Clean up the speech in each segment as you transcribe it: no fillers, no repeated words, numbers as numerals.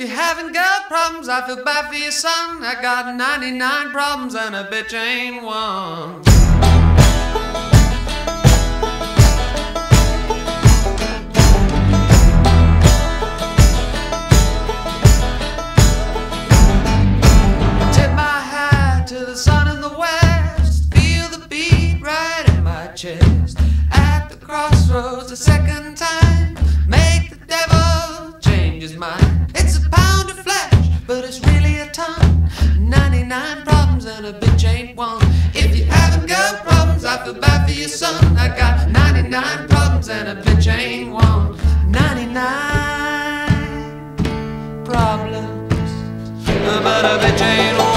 you haven't got problems, I feel bad for your son. I got 99 problems and a bitch ain't one. Tip my hat to the sun in the west, feel the beat right in my chest. At the crossroads the second time, make the devil change his mind. It's a pound of flesh, but it's really a ton. 99 problems and a bitch ain't one. If you haven't got problems, I feel bad for your son. I got 99 problems and a bitch ain't one. 99 problems, but a bitch ain't one.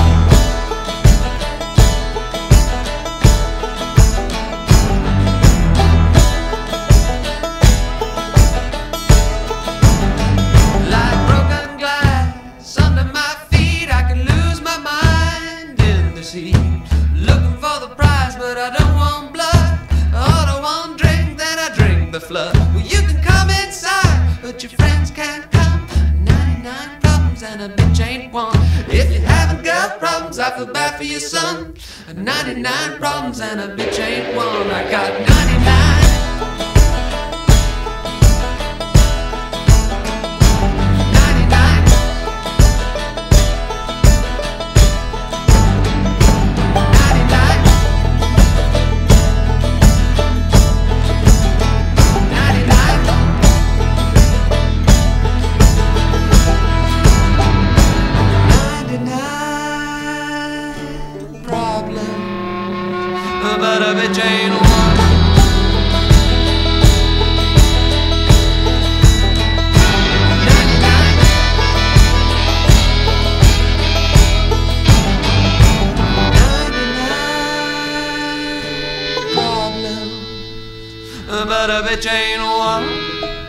Looking for the prize, but I don't want blood. I don't want drink, then I drink the flood. Well, you can come inside, but your friends can't come. 99 problems and a bitch ain't one. If you haven't got problems, I feel bad for your son. 99 problems and a bitch ain't one. I got 99. But a bitch ain't one. But a bitch ain't one.